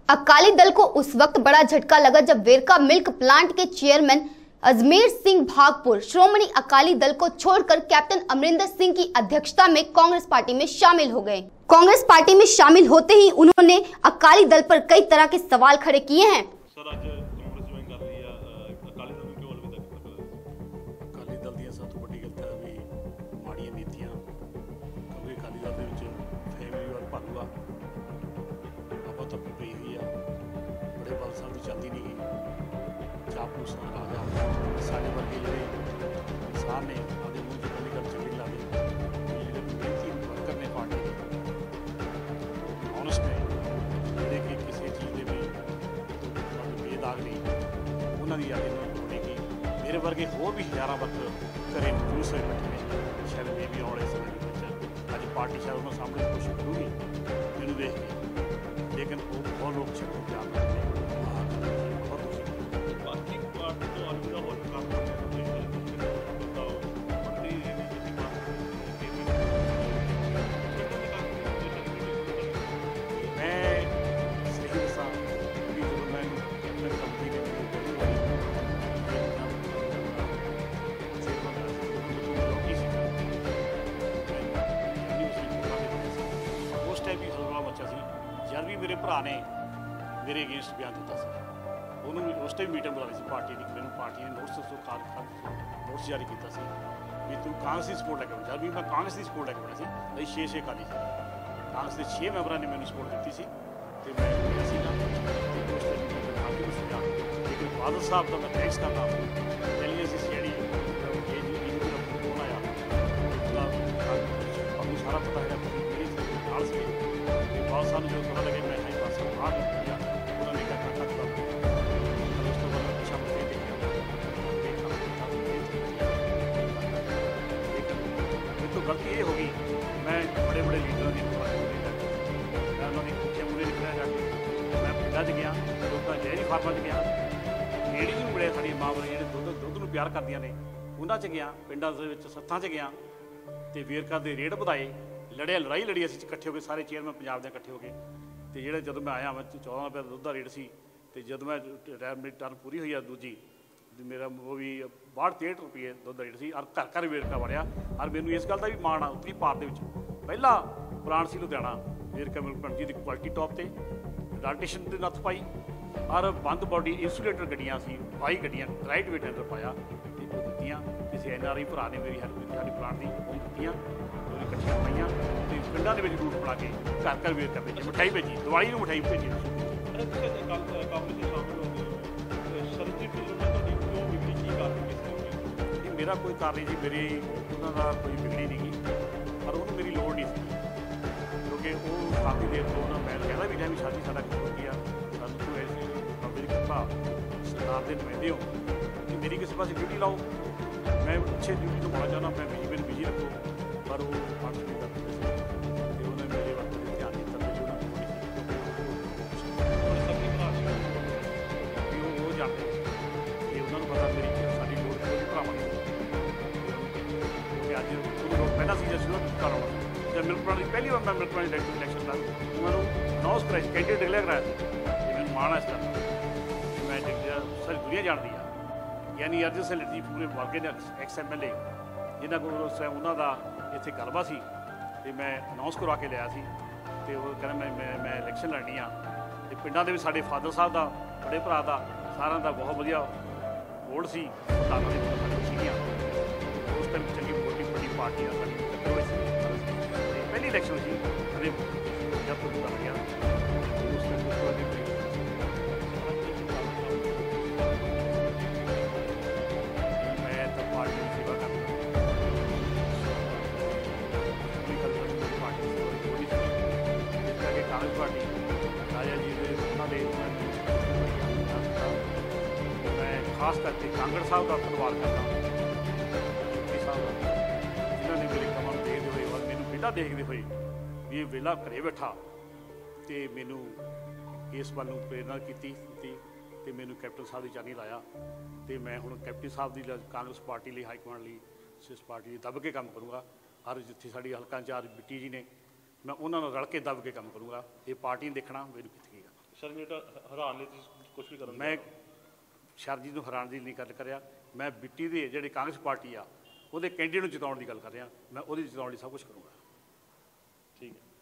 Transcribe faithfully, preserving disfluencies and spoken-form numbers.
अकाली दल को उस वक्त बड़ा झटका लगा जब वेरका मिल्क प्लांट के चेयरमैन अजमेर सिंह भागपुर श्रोमणी अकाली दल को छोड़कर कैप्टन अमरिंदर सिंह की अध्यक्षता में कांग्रेस पार्टी में शामिल हो गए। कांग्रेस पार्टी में शामिल होते ही उन्होंने अकाली दल पर कई तरह के सवाल खड़े किए हैं। सर आज कांग्रेस ज्वाइन कर रही है, अकाली दल में क्यों अलविदा किया? अकाली दल दी सब तो बड़ी गलती है भी माड़ियां नीतियां, क्योंकि अकाली दल दे विच फैमिली और भालूआ आपा तक पई हुई है, बड़े बल साल दी चलदी नहीं गई, चापलूस ना राजा साडे वर्गे जिहड़े इंसान ने आदे मूंह च गल्ल कर चली ला दे जिहड़े मेहनती वर्कर ने पार्टी दे ऑनेस्ट ने जिहड़े कि किसी चीज़ दे भी बेदाग नहीं उन्होंने की आगे होने की मेरे वर्गे होर भी हज़ारों वर्कर घरें जूस होए बैठे हैं। शायद मे भी आने समय अज पार्टी शायद उन्होंने सामने कोशिश करूँगी मैनू देख के, लेकिन वो बहुत लोग छड्डण जा रहे हैं, बहुत दुखी बाकी पार्टी तो अलविदा हो चुका है। मैं सही दसा कि जो मैं कैप्टन कंपनी के उस टाइम भी हलवा मचा सी जब भी मेरे भरा ने मेरे अगेंस्ट बयान दिता सी उन्होंने उस टाइम मीटिंग बुलाई सी पार्टी की, मैंने पार्टी ने नोटिस तो खार नोटिस जारी किया सी भी तू कांग्रेस की सपोर्ट लैके जब भी मैं कांग्रेस की सपोर्ट लैके बना सी अभी छे छे अकाली सी कांग्रेस के छे मैंबर ने मैंने सपोर्ट दी सी तो मैं गया सी ना उस टाइम पार्टी को सुझा, लेकिन बादल साहब का मैं थैंक्स करना चलिए सी सी फोन आया आपको सारा पता है मेरी नाल से बहुत साल जो पता लगे मैं हाई पास बाहर किया उन्होंने क्या कहा था उस तो बाद अच्छा मुझे देखा लेकिन तो गलती ये होगी मैं बड़े बड़े लीडरों की मैं उन्होंने भूखे मुझे निकलिया जाके मैं पिंडा च गया लोगों डेयरी फार्मां च गया लेडीज़ भी बड़े साड़ी मां बड़े जो दुद्ध दुद्ध में प्यार करदियां ने उन्होंने च गया पिंडा सत्थां च गया तो वेरका के रेट वधाए लड़िया लड़ाई लड़ी असीं इकट्ठे हो गए सारे चेयरमैन पंजाब के इकट्ठे हो गए तो जो जदों मैं आया मैं चौदह रुपये दुद्ध का रेट सी तो जदों मैं मेरी टर्म पूरी हुई है दूजी मेरा वो भी बाहठ तेहठ रुपये दुद्ध का रेट सी और घर घर वेरका बढ़िया और मैनू इस गल का भी माण आ उत्तरी पार के पहला ब्रांड सी लुधियाना वेरका मिल्क प्लांट जी की क्वालिटी टॉप से डाल्टेशन की नत्थ पाई और बंद बॉडी इंसुलेटर गड्डियाँ सी बाई गड्डियाँ राइट वेट अंदर पाया तो दित्तियां किसी एन आर आई भरा ने मेरी हेल्प की साड़ी प्लांट की वो दित्तियां इकट्ठियां पाइयां तो पिंडा के रूट बना के घर घर वेरका भेजी मिठाई भेजी दिवाली में मिठाई भेजी। मेरा कोई कारण नहीं जी, मेरी उन्होंने कोई बिगड़ी नहीं की पर उन्होंने मेरी लोड़ नहीं थी क्योंकि वो काफ़ी देर तो उन्होंने मैं कहता भी था भी शादी सारा हो गया सानू तो ऐसे मेरी कृपा सरकार के नुमाइंदे हो कि मेरी किसी पास ड्यूटी लाओ मैं अच्छे ड्यूटी तो पाना चाहना मैं बिजी मैंने बिजी रखो पर वो फंड नहीं करते तो उन्होंने मेरे वक्त ध्यान नहीं करते जो वो जानते कि उन्होंने पता मेरी साड़ी लोड़ कोई भरावांगे क्योंकि अज उन्होंने पहला सीजन शुरू कराना जब मिल्क प्लांट पहली बार मैं मिल्क प्लांट इलेक्शन का उन्होंने अनाउंस कराया कैंडिडेट डिक्लेयर कराया कि मैंने माण इस तरह मैं सारी दुनिया जानती है यानी अर्जन सिंह जी पूरे वर्गे ने एक्स एम एल ए जिन्होंने को उस टाइम उन्होंने इतने गलबा सी तो मैं अनाउंस करवा के लिया तो वो कहना मैं मैं मैं इलैक्शन लड़नी हाँ तो पिंडा के भी साढ़े फादर साहब का बड़े भरा का सारा का बहुत वधिया वोट सी सीगियां उस टाइम चंगी मोटी बड़ी पार्टी टक्कर हुई सी पहली इलैक्शन सी कदे जब तो कर गया उस टाइम मैं तो पार्टी की सेवा करता कांग्रेस पार्टी राजा जी के उन्होंने मैं खास करके कांगड़ साहब का धन्यवाद करना साहब जिन्होंने मेरे कमां देखते हुए और मैनू बेटा देखते हुए भी ये वेला घरे बैठा तो मैनू इस वाल प्रेरणा की तो मैनू कैप्टन साहब की चानी लाया तो मैं हूँ कैप्टन साहब की कांग्रेस पार्टी लिए हाईकमांड लिए इस पार्टी दब के काम करूँगा हर जिथे साड़ी हल्का इंचार्ज बिट्टी जी ने मैं उन्होंने रल के दब के काम करूँगा ये पार्टी देखना मेरी कितनी ਸ਼ਰਮੀਤ ਹੈਰਾਨ ਲਈ ਤੁਸੀਂ ਕੁਝ ਵੀ ਕਰਨ ਮੈਂ ਸ਼ਰਜੀਤ ਨੂੰ ਹੈਰਾਨ ਦੀ ਨਹੀਂ ਗੱਲ ਕਰਿਆ, ਮੈਂ ਬਿੱਟੀ ਦੇ ਜਿਹੜੇ ਕਾਂਗਰਸ ਪਾਰਟੀ ਆ ਉਹਦੇ ਕੈਂਡੀਡੇਟ ਨੂੰ ਜਿਤਾਉਣ ਦੀ ਗੱਲ ਕਰ ਰਿਹਾ। ਮੈਂ ਉਹਦੀ ਜਿਤਾਉਣ ਲਈ ਸਭ ਕੁਝ ਕਰੂੰਗਾ। ਠੀਕ ਹੈ।